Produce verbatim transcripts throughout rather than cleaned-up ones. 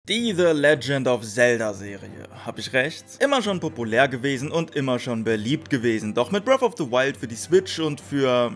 Die The Legend of Zelda Serie, hab ich recht? Immer schon populär gewesen und immer schon beliebt gewesen, doch mit Breath of the Wild für die Switch und für...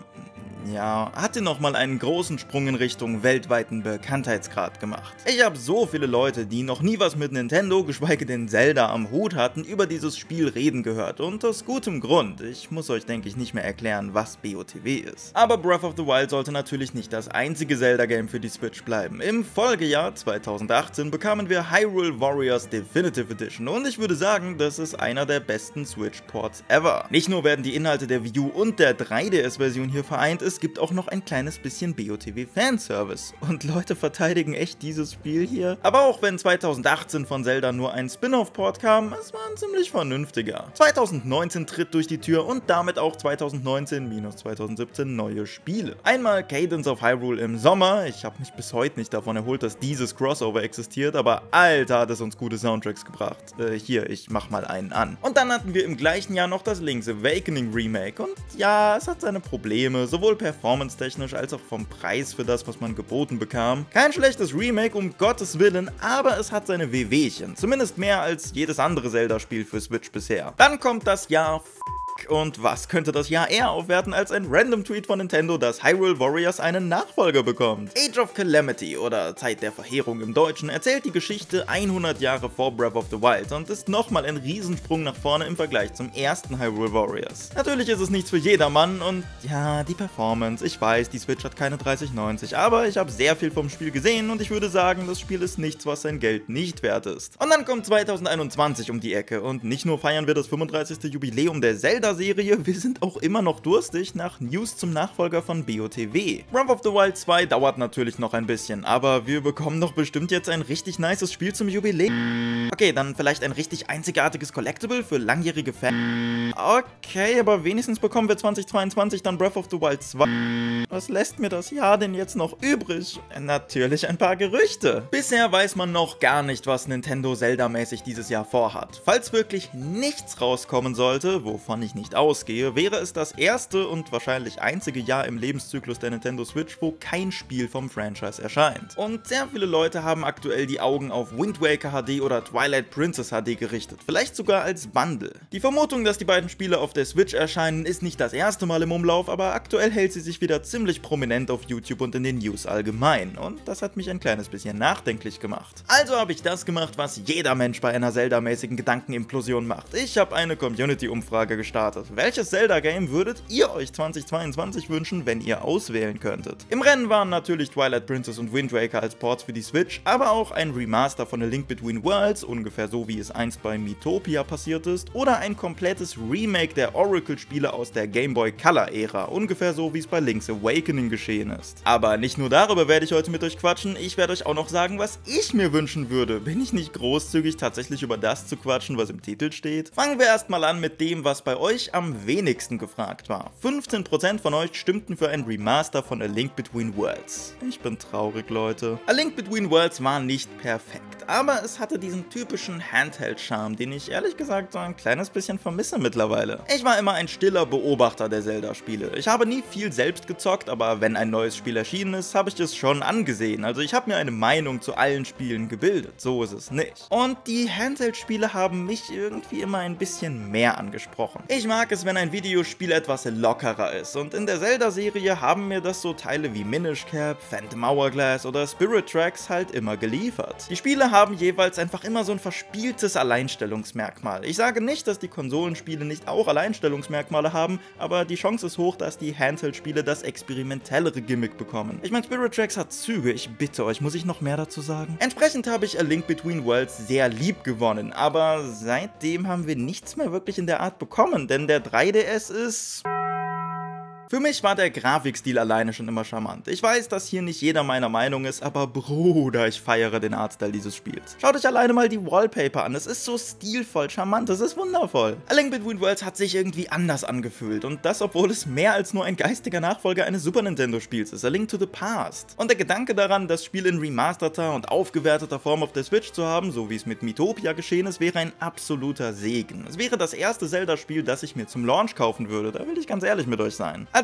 ja, hatte nochmal einen großen Sprung in Richtung weltweiten Bekanntheitsgrad gemacht. Ich habe so viele Leute, die noch nie was mit Nintendo, geschweige denn Zelda am Hut hatten, über dieses Spiel reden gehört und aus gutem Grund. Ich muss euch, denke ich, nicht mehr erklären, was B O T W ist. Aber Breath of the Wild sollte natürlich nicht das einzige Zelda-Game für die Switch bleiben. Im Folgejahr zweitausendachtzehn bekamen wir Hyrule Warriors Definitive Edition und ich würde sagen, das ist einer der besten Switch-Ports ever. Nicht nur werden die Inhalte der Wii U und der drei D S-Version hier vereint, es gibt auch noch ein kleines bisschen B O T W-Fanservice. Und Leute verteidigen echt dieses Spiel hier. Aber auch wenn zweitausendachtzehn von Zelda nur ein Spin-off-Port kam, es war ein ziemlich vernünftiger. zweitausendneunzehn tritt durch die Tür und damit auch zweitausendneunzehn minus zweitausendsiebzehn neue Spiele. Einmal Cadence of Hyrule im Sommer. Ich habe mich bis heute nicht davon erholt, dass dieses Crossover existiert, aber Alter, hat es uns gute Soundtracks gebracht. Äh, hier, ich mach mal einen an. Und dann hatten wir im gleichen Jahr noch das Link's Awakening Remake. Und ja, es hat seine Probleme, sowohl performance-technisch als auch vom Preis für das, was man geboten bekam. Kein schlechtes Remake, um Gottes Willen, aber es hat seine Wehwehchen. Zumindest mehr als jedes andere Zelda-Spiel für Switch bisher. Dann kommt das Jahr und was könnte das Jahr eher aufwerten als ein random Tweet von Nintendo, dass Hyrule Warriors einen Nachfolger bekommt? Age of Calamity oder Zeit der Verheerung im Deutschen erzählt die Geschichte hundert Jahre vor Breath of the Wild und ist nochmal ein Riesensprung nach vorne im Vergleich zum ersten Hyrule Warriors. Natürlich ist es nichts für jedermann und ja, die Performance, ich weiß, die Switch hat keine dreißig neunzig, aber ich habe sehr viel vom Spiel gesehen und ich würde sagen, das Spiel ist nichts, was sein Geld nicht wert ist. Und dann kommt zweitausendeinundzwanzig um die Ecke und nicht nur feiern wir das fünfunddreißigste Jubiläum der Zelda Serie, wir sind auch immer noch durstig nach News zum Nachfolger von B O T W. Breath of the Wild zwei dauert natürlich noch ein bisschen, aber wir bekommen doch bestimmt jetzt ein richtig nices Spiel zum Jubiläum. Okay, dann vielleicht ein richtig einzigartiges Collectible für langjährige Fans. Okay, aber wenigstens bekommen wir zweitausendzweiundzwanzig dann Breath of the Wild zwei. Was lässt mir das Jahr denn jetzt noch übrig? Natürlich ein paar Gerüchte. Bisher weiß man noch gar nicht, was Nintendo Zelda-mäßig dieses Jahr vorhat. Falls wirklich nichts rauskommen sollte, wovon ich nicht ausgehe, wäre es das erste und wahrscheinlich einzige Jahr im Lebenszyklus der Nintendo Switch, wo kein Spiel vom Franchise erscheint. Und sehr viele Leute haben aktuell die Augen auf Wind Waker H D oder Twilight Princess H D gerichtet, vielleicht sogar als Bundle. Die Vermutung, dass die beiden Spiele auf der Switch erscheinen, ist nicht das erste Mal im Umlauf, aber aktuell hält sie sich wieder ziemlich prominent auf YouTube und in den News allgemein. Und das hat mich ein kleines bisschen nachdenklich gemacht. Also habe ich das gemacht, was jeder Mensch bei einer Zelda-mäßigen Gedankenimplosion macht. Ich habe eine Community-Umfrage gestartet. Welches Zelda-Game würdet ihr euch zweitausendzweiundzwanzig wünschen, wenn ihr auswählen könntet? Im Rennen waren natürlich Twilight Princess und Wind Waker als Ports für die Switch, aber auch ein Remaster von A Link Between Worlds, ungefähr so wie es einst bei Miitopia passiert ist, oder ein komplettes Remake der Oracle-Spiele aus der Game Boy Color-Ära, ungefähr so wie es bei Link's Awakening geschehen ist. Aber nicht nur darüber werde ich heute mit euch quatschen, ich werde euch auch noch sagen, was ich mir wünschen würde. Bin ich nicht großzügig, tatsächlich über das zu quatschen, was im Titel steht? Fangen wir erstmal an mit dem, was bei euch am wenigsten gefragt war. fünfzehn Prozent von euch stimmten für ein Remaster von A Link Between Worlds. Ich bin traurig, Leute. A Link Between Worlds war nicht perfekt, aber es hatte diesen typischen Handheld-Charme, den ich ehrlich gesagt so ein kleines bisschen vermisse mittlerweile. Ich war immer ein stiller Beobachter der Zelda-Spiele. Ich habe nie viel selbst gezockt, aber wenn ein neues Spiel erschienen ist, habe ich es schon angesehen. Also ich habe mir eine Meinung zu allen Spielen gebildet. So ist es nicht. Und die Handheld-Spiele haben mich irgendwie immer ein bisschen mehr angesprochen. Ich mag es, wenn ein Videospiel etwas lockerer ist und in der Zelda-Serie haben mir das so Teile wie Minish Cap, Phantom Hourglass oder Spirit Tracks halt immer geliefert. Die Spiele haben jeweils einfach immer so ein verspieltes Alleinstellungsmerkmal. Ich sage nicht, dass die Konsolenspiele nicht auch Alleinstellungsmerkmale haben, aber die Chance ist hoch, dass die Handheld-Spiele das experimentellere Gimmick bekommen. Ich meine, Spirit Tracks hat Züge, ich bitte euch, muss ich noch mehr dazu sagen? Entsprechend habe ich A Link Between Worlds sehr lieb gewonnen, aber seitdem haben wir nichts mehr wirklich in der Art bekommen, denn der drei D S ist... Für mich war der Grafikstil alleine schon immer charmant. Ich weiß, dass hier nicht jeder meiner Meinung ist, aber Bruder, ich feiere den Artstyle dieses Spiels. Schaut euch alleine mal die Wallpaper an, es ist so stilvoll, charmant, es ist wundervoll. A Link Between Worlds hat sich irgendwie anders angefühlt und das, obwohl es mehr als nur ein geistiger Nachfolger eines Super Nintendo Spiels ist, A Link to the Past. Und der Gedanke daran, das Spiel in remasterter und aufgewerteter Form auf der Switch zu haben, so wie es mit Miitopia geschehen ist, wäre ein absoluter Segen. Es wäre das erste Zelda-Spiel, das ich mir zum Launch kaufen würde, da will ich ganz ehrlich mit euch sein. Als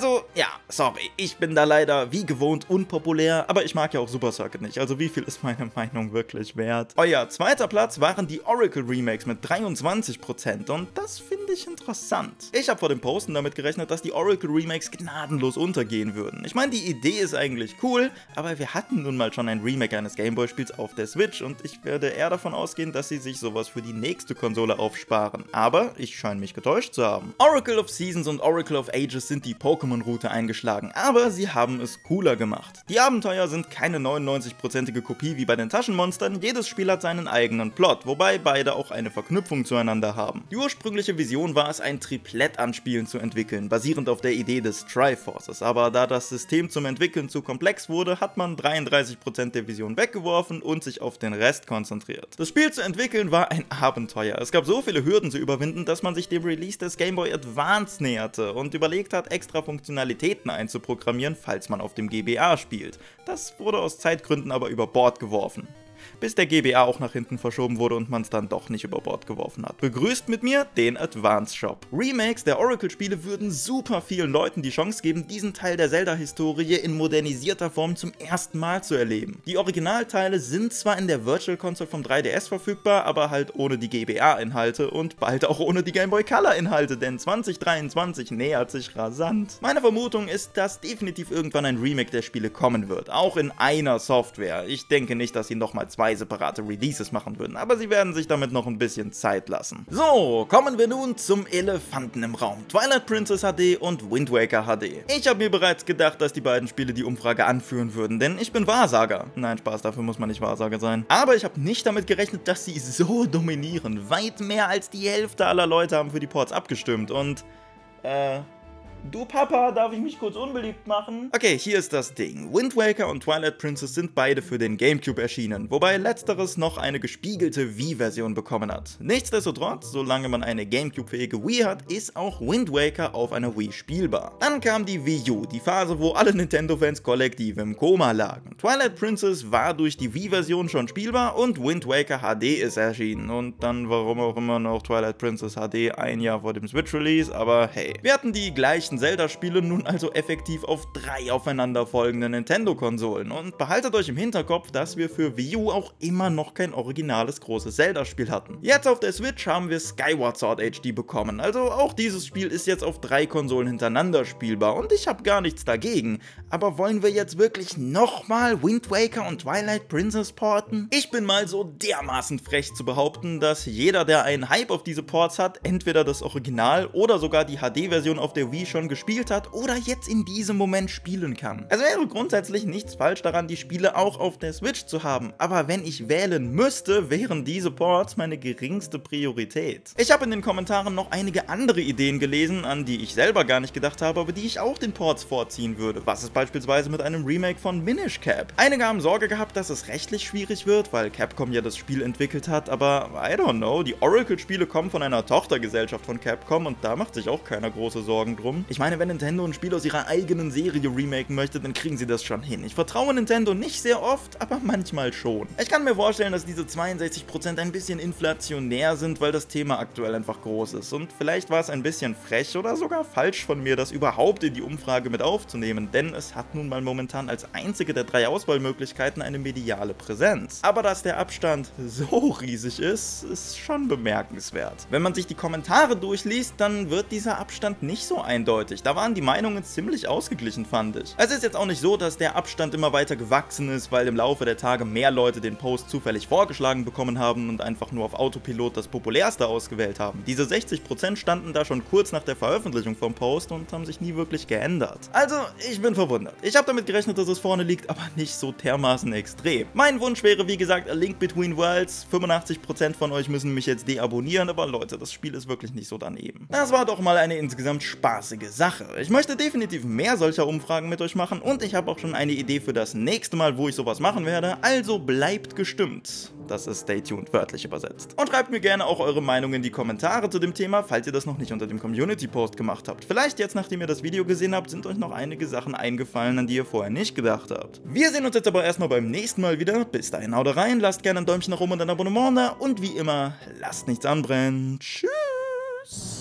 Also, ja, sorry, ich bin da leider wie gewohnt unpopulär, aber ich mag ja auch Super Circuit nicht, also wie viel ist meine Meinung wirklich wert? Euer zweiter Platz waren die Oracle Remakes mit dreiundzwanzig Prozent und das finde ich interessant. Ich habe vor dem Posten damit gerechnet, dass die Oracle Remakes gnadenlos untergehen würden. Ich meine, die Idee ist eigentlich cool, aber wir hatten nun mal schon ein Remake eines Gameboy-Spiels auf der Switch und ich werde eher davon ausgehen, dass sie sich sowas für die nächste Konsole aufsparen. Aber ich scheine mich getäuscht zu haben. Oracle of Seasons und Oracle of Ages sind die Pokémon-Route eingeschlagen, aber sie haben es cooler gemacht. Die Abenteuer sind keine neunundneunzig-prozentige Kopie wie bei den Taschenmonstern, jedes Spiel hat seinen eigenen Plot, wobei beide auch eine Verknüpfung zueinander haben. Die ursprüngliche Vision war es, ein Triplett an Spielen zu entwickeln, basierend auf der Idee des Triforces, aber da das System zum Entwickeln zu komplex wurde, hat man dreiunddreißig Prozent der Vision weggeworfen und sich auf den Rest konzentriert. Das Spiel zu entwickeln war ein Abenteuer. Es gab so viele Hürden zu überwinden, dass man sich dem Release des Game Boy Advance näherte und überlegt hat, extra Funktionalitäten einzuprogrammieren, falls man auf dem G B A spielt. Das wurde aus Zeitgründen aber über Bord geworfen. Bis der G B A auch nach hinten verschoben wurde und man es dann doch nicht über Bord geworfen hat. Begrüßt mit mir den Advance Shop. Remakes der Oracle-Spiele würden super vielen Leuten die Chance geben, diesen Teil der Zelda-Historie in modernisierter Form zum ersten Mal zu erleben. Die Originalteile sind zwar in der Virtual Console vom drei D S verfügbar, aber halt ohne die G B A-Inhalte und bald auch ohne die Game Boy Color-Inhalte, denn zwanzig dreiundzwanzig nähert sich rasant. Meine Vermutung ist, dass definitiv irgendwann ein Remake der Spiele kommen wird, auch in einer Software. Ich denke nicht, dass sie nochmal zwei separate Releases machen würden, aber sie werden sich damit noch ein bisschen Zeit lassen. So, kommen wir nun zum Elefanten im Raum. Twilight Princess H D und Wind Waker H D. Ich habe mir bereits gedacht, dass die beiden Spiele die Umfrage anführen würden, denn ich bin Wahrsager. Nein, Spaß, dafür muss man nicht Wahrsager sein. Aber ich habe nicht damit gerechnet, dass sie so dominieren. Weit mehr als die Hälfte aller Leute haben für die Ports abgestimmt und, äh... Du Papa, darf ich mich kurz unbeliebt machen? Okay, hier ist das Ding. Wind Waker und Twilight Princess sind beide für den GameCube erschienen, wobei letzteres noch eine gespiegelte Wii-Version bekommen hat. Nichtsdestotrotz, solange man eine GameCube-fähige Wii hat, ist auch Wind Waker auf einer Wii spielbar. Dann kam die Wii U, die Phase, wo alle Nintendo-Fans kollektiv im Koma lagen. Twilight Princess war durch die Wii-Version schon spielbar und Wind Waker H D ist erschienen. Und dann warum auch immer noch Twilight Princess H D ein Jahr vor dem Switch-Release, aber hey. Wir hatten die gleichen Zelda-Spiele nun also effektiv auf drei aufeinanderfolgende Nintendo-Konsolen und behaltet euch im Hinterkopf, dass wir für Wii U auch immer noch kein originales großes Zelda-Spiel hatten. Jetzt auf der Switch haben wir Skyward Sword H D bekommen, also auch dieses Spiel ist jetzt auf drei Konsolen hintereinander spielbar und ich habe gar nichts dagegen. Aber wollen wir jetzt wirklich nochmal Wind Waker und Twilight Princess porten? Ich bin mal so dermaßen frech zu behaupten, dass jeder, der einen Hype auf diese Ports hat, entweder das Original oder sogar die H D-Version auf der Wii schon gespielt hat oder jetzt in diesem Moment spielen kann. Es wäre grundsätzlich nichts falsch daran, die Spiele auch auf der Switch zu haben, aber wenn ich wählen müsste, wären diese Ports meine geringste Priorität. Ich habe in den Kommentaren noch einige andere Ideen gelesen, an die ich selber gar nicht gedacht habe, aber die ich auch den Ports vorziehen würde. Was ist beispielsweise mit einem Remake von Minish Cap? Einige haben Sorge gehabt, dass es rechtlich schwierig wird, weil Capcom ja das Spiel entwickelt hat, aber I don't know, die Oracle-Spiele kommen von einer Tochtergesellschaft von Capcom und da macht sich auch keiner große Sorgen drum. Ich meine, wenn Nintendo ein Spiel aus ihrer eigenen Serie remaken möchte, dann kriegen sie das schon hin. Ich vertraue Nintendo nicht sehr oft, aber manchmal schon. Ich kann mir vorstellen, dass diese zweiundsechzig Prozent ein bisschen inflationär sind, weil das Thema aktuell einfach groß ist. Und vielleicht war es ein bisschen frech oder sogar falsch von mir, das überhaupt in die Umfrage mit aufzunehmen, denn es hat nun mal momentan als einzige der drei Auswahlmöglichkeiten eine mediale Präsenz. Aber dass der Abstand so riesig ist, ist schon bemerkenswert. Wenn man sich die Kommentare durchliest, dann wird dieser Abstand nicht so eindeutig. Da waren die Meinungen ziemlich ausgeglichen, fand ich. Es ist jetzt auch nicht so, dass der Abstand immer weiter gewachsen ist, weil im Laufe der Tage mehr Leute den Post zufällig vorgeschlagen bekommen haben und einfach nur auf Autopilot das populärste ausgewählt haben. Diese sechzig Prozent standen da schon kurz nach der Veröffentlichung vom Post und haben sich nie wirklich geändert. Also, ich bin verwundert. Ich habe damit gerechnet, dass es vorne liegt, aber nicht so dermaßen extrem. Mein Wunsch wäre, wie gesagt, A Link Between Worlds. fünfundachtzig Prozent von euch müssen mich jetzt deabonnieren, aber Leute, das Spiel ist wirklich nicht so daneben. Das war doch mal eine insgesamt spaßige Sache. Ich möchte definitiv mehr solcher Umfragen mit euch machen und ich habe auch schon eine Idee für das nächste Mal, wo ich sowas machen werde, also bleibt gestimmt. Das ist Stay Tuned wörtlich übersetzt. Und schreibt mir gerne auch eure Meinung in die Kommentare zu dem Thema, falls ihr das noch nicht unter dem Community-Post gemacht habt. Vielleicht jetzt, nachdem ihr das Video gesehen habt, sind euch noch einige Sachen eingefallen, an die ihr vorher nicht gedacht habt. Wir sehen uns jetzt aber erstmal beim nächsten Mal wieder. Bis dahin haut rein, lasst gerne ein Däumchen nach oben und ein Abonnement da und wie immer, lasst nichts anbrennen. Tschüss!